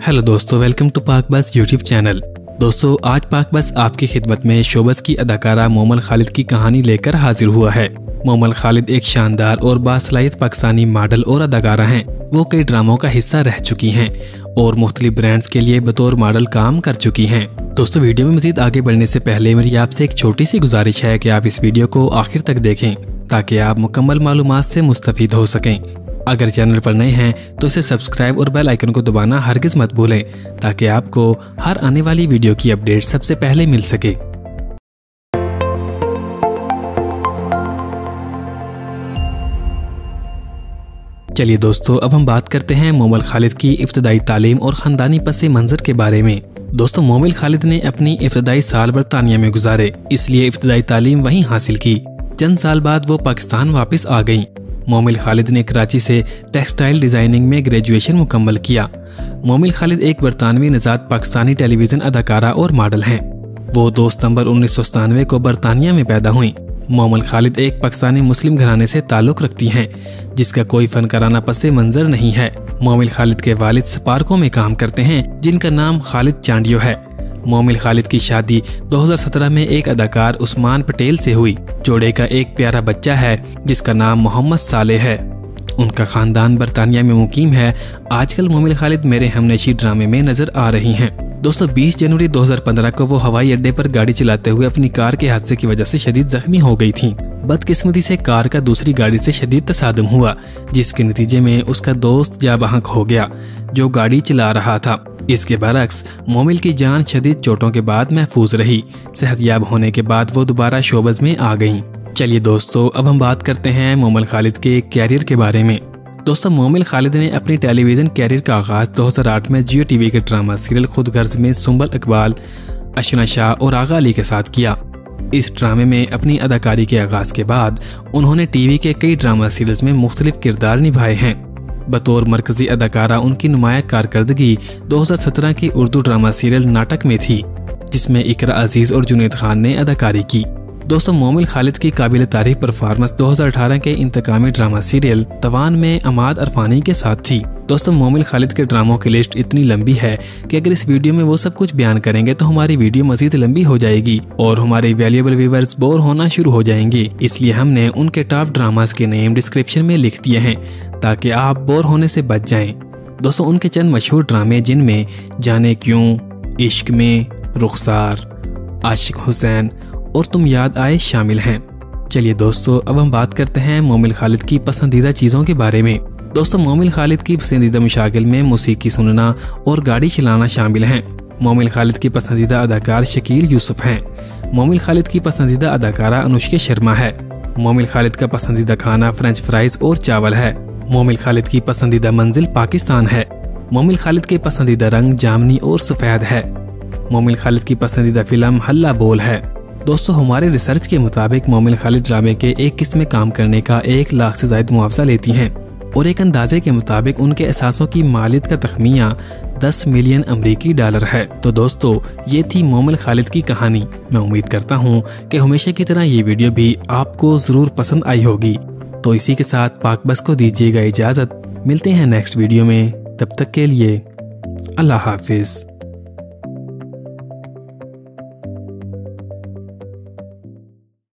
Hello दोस्तों, welcome to पाक बस यूट्यूब चैनल। दोस्तों, आज पाक बस आपकी खिदमत में शोबस की अदाकारा मोमल खालिद की कहानी लेकर हाजिर हुआ है। मोमल खालिद एक शानदार और बासलाहियत पाकिस्तानी मॉडल और अदाकारा हैं। वो कई ड्रामों का हिस्सा रह चुकी हैं और मुख्तलिफ ब्रांड्स के लिए बतौर मॉडल काम कर चुकी हैं। दोस्तों, वीडियो में मजीद आगे बढ़ने से पहले मेरी आपसे एक छोटी सी गुजारिश है कि आप इस वीडियो को आखिर तक देखें ताकि आप मुकम्मल मालूमात से मुस्तफीद हो सकें। अगर चैनल पर नए हैं तो इसे सब्सक्राइब और बेल आइकन को दबाना हरगिज मत भूलें ताकि आपको हर आने वाली वीडियो की अपडेट सबसे पहले मिल सके। चलिए दोस्तों, अब हम बात करते हैं मोमल खालिद की इब्तदाई तालीम और ख़ानदानी पस मंज़र के बारे में। दोस्तों, मोमल खालिद ने अपनी इब्तदाई साल बरतानिया में गुजारे, इसलिए इब्तदाई तालीम वहीं हासिल की। चंद साल बाद वो पाकिस्तान वापस आ गईं। मोमल खालिद ने कराची से टेक्सटाइल डिज़ाइनिंग में ग्रेजुएशन मुकम्मल किया। मोमल खालिद एक बरतानवी नज़ात पाकिस्तानी टेलीविज़न अदाकारा और मॉडल हैं। वो 2 सितंबर 1997 को बरतानिया में पैदा हुई। मोमल खालिद एक पाकिस्तानी मुस्लिम घराने से ताल्लुक़ रखती हैं जिसका कोई फनकाराना पस मंज़र नहीं है। मोमल खालिद के वालिद स्पार्को में काम करते हैं जिनका नाम खालिद चांडियो है। मोमल खालिद की शादी 2017 में एक अदाकार उस्मान पटेल से हुई। जोड़े का एक प्यारा बच्चा है जिसका नाम मोहम्मद सालेह है। उनका खानदान बरतानिया में मुकीम है। आजकल मोमल खालिद मेरे हमनशी ड्रामे में नजर आ रही हैं। दोस्तों, 20 जनवरी 2015 को वो हवाई अड्डे पर गाड़ी चलाते हुए अपनी कार के हादसे की वजह से शदीद जख्मी हो गई थीं। बदकिस्मती से कार का दूसरी गाड़ी से शदीद तसादम हुआ जिसके नतीजे में उसका दोस्त जाँ बहक हो गया जो गाड़ी चला रहा था। इसके बरक्स मोमल की जान शदीद चोटों के बाद महफूज रही। सेहतयाब होने के बाद वो दोबारा शोबस में आ गईं। चलिए दोस्तों, अब हम बात करते हैं मोमल खालिद के कैरियर के बारे में। दोस्तों, मोमल खालिद ने अपनी टेलीविज़न कैरियर का आगाज़ 2008 में जियो टीवी के ड्रामा सीरियल खुद गर्ज में सुंबल इकबाल, अशना शाह और आगा अली के साथ किया। इस ड्रामे में अपनी अदाकारी के आगाज़ के बाद उन्होंने टीवी के कई ड्रामा सीरियल्स में मुख्तलिफ किरदार निभाए हैं। बतौर मरकजी अदाकारा उनकी नुमाया कारकर्दगी 2017 की उर्दू ड्रामा सीरियल नाटक में थी जिसमें इकरा अजीज और जुनैद खान ने अदाकारी की। दोस्तों, मोमल खालिद की काबिल तारीफ परफॉर्मेंस 2018 के इंतकामी ड्रामा सीरियल तवान में अमाद अरफानी के साथ थी। दोस्तों, मोमल खालिद के ड्रामों की लिस्ट इतनी लंबी है कि अगर इस वीडियो में वो सब कुछ बयान करेंगे तो हमारी वीडियो मजीद लंबी हो जाएगी और हमारे वैल्यूएबल व्यूअर्स बोर होना शुरू हो जाएंगे। इसलिए हमने उनके टॉप ड्रामास के नेम डिस्क्रिप्शन में लिख दिए हैं ताकि आप बोर होने से बच जाएं। दोस्तों, उनके चंद मशहूर ड्रामे जिनमें जाने क्यों, इश्क में, रुखसार, आशिक हुसैन और तुम याद आए शामिल हैं। चलिए दोस्तों, अब हम बात करते हैं मोमल खालिद की पसंदीदा चीज़ों के बारे में। दोस्तों, मोमल खालिद की पसंदीदा मशागिल में मौसीकी सुनना और गाड़ी चलाना शामिल हैं। मोमल खालिद की पसंदीदा अदाकार शकील यूसुफ हैं। मोमल खालिद की पसंदीदा अदाकारा अनुष्का शर्मा है। मोमल खालिद का पसंदीदा खाना फ्रेंच फ्राइज और चावल है। मोमल खालिद की पसंदीदा मंजिल पाकिस्तान है। मोमल खालिद के पसंदीदा रंग जामनी और सफेद है। मोमल खालिद की पसंदीदा फिल्म हल्ला बोल है। दोस्तों, हमारे रिसर्च के मुताबिक मोमल खालिद ड्रामे के एक किस्त में काम करने का 1 लाख से ज्यादा मुआवजा लेती हैं और एक अंदाजे के मुताबिक उनके एहसासों की मालियत का तखमीया 10 मिलियन अमरीकी डॉलर है। तो दोस्तों, ये थी मोमल खालिद की कहानी। मैं उम्मीद करता हूँ कि हमेशा की तरह ये वीडियो भी आपको जरूर पसंद आई होगी। तो इसी के साथ पाक बस को दीजिएगा इजाजत। मिलते हैं नेक्स्ट वीडियो में, तब तक के लिए अल्लाह हाफिज।